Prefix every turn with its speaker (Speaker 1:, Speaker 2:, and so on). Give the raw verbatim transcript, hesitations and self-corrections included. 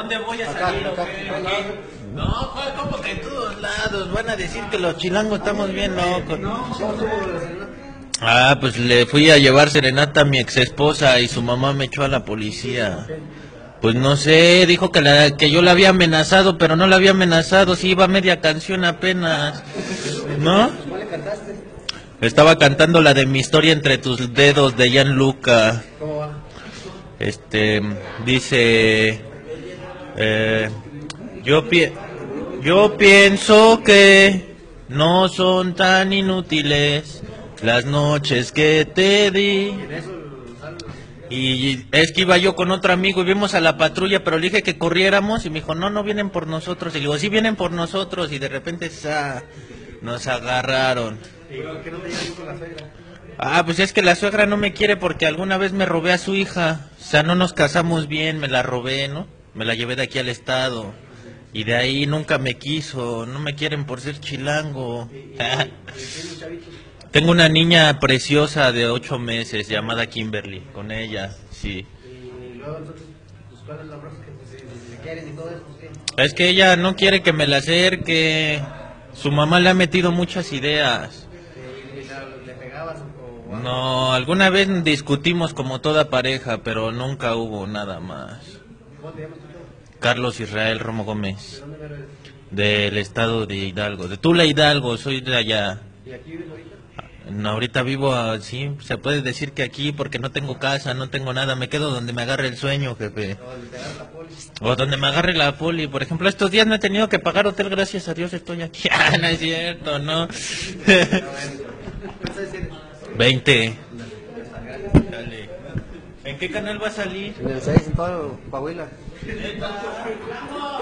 Speaker 1: dónde voy a
Speaker 2: Acá,
Speaker 1: salir?
Speaker 2: acá,
Speaker 1: ¿Okay?
Speaker 2: acá.
Speaker 1: ¿Okay? No, ¿cuál? ¿Cómo que en todos lados? Van a decir que los chilangos estamos bien locos. Ah, pues le fui a llevar serenata a mi ex esposa y su mamá me echó a la policía. Pues no sé, dijo que, la, que yo la había amenazado, pero no la había amenazado, si iba media canción apenas. ¿No?
Speaker 2: ¿Cuál le cantaste?
Speaker 1: Estaba cantando la de Mi historia entre tus dedos de Gianluca.
Speaker 2: ¿Cómo va?
Speaker 1: Este, dice, eh, yo, pi yo pienso que no son tan inútiles las noches que te di. Y es que iba yo con otro amigo y vimos a la patrulla, pero le dije que corriéramos y me dijo, no, no vienen por nosotros. Y le digo, sí vienen por nosotros. Y de repente ¡sa! Nos agarraron.
Speaker 2: ¿Por qué no te llevas con la suegra?
Speaker 1: Ah, pues es que la suegra no me quiere porque alguna vez me robé a su hija. O sea, no nos casamos bien, me la robé, ¿no? Me la llevé de aquí al estado. Y de ahí nunca me quiso, no me quieren por ser chilango. Tengo una niña preciosa de ocho meses llamada Kimberly, con ella, sí.
Speaker 2: Y luego entonces, pues, ¿cuál es la broma que pues, si le quieren y todo eso? Pues, ¿qué?
Speaker 1: Es que ella no quiere que me la acerque. Su mamá le ha metido muchas ideas.
Speaker 2: ¿Y le, le pegabas o, o
Speaker 1: No, alguna vez discutimos como toda pareja, pero nunca hubo nada más.
Speaker 2: ¿Cómo te llamas tú?
Speaker 1: Carlos Israel Romo Gómez,
Speaker 2: ¿De dónde eres?
Speaker 1: del estado de Hidalgo, de Tula Hidalgo, soy de allá.
Speaker 2: ¿Y aquí vives ahorita?
Speaker 1: No, ahorita vivo así, se puede decir que aquí porque no tengo casa, no tengo nada, me quedo donde me agarre el sueño, jefe.
Speaker 2: ¿O donde te agarra la poli?
Speaker 1: O donde me agarre la poli, por ejemplo, estos días no he tenido que pagar hotel, gracias a Dios estoy aquí. Ah, no es cierto, no.
Speaker 2: ¿Cuántos años tienes?
Speaker 1: veinte. Dale. ¿En qué canal va a salir?
Speaker 2: En el seis, en todo Coahuila.